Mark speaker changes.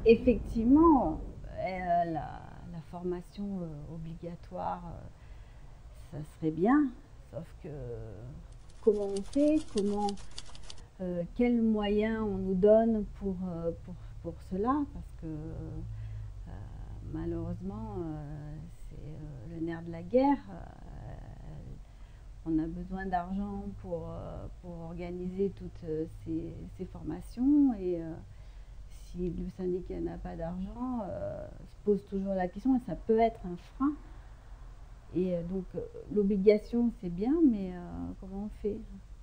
Speaker 1: Effectivement, la formation obligatoire, ça serait bien, sauf que comment on fait, quels moyens on nous donne pour cela, parce que malheureusement, c'est le nerf de la guerre. On a besoin d'argent pour organiser toutes ces formations et si le syndicat n'a pas d'argent, se pose toujours la question et ça peut être un frein. Et donc l'obligation c'est bien, mais comment on fait?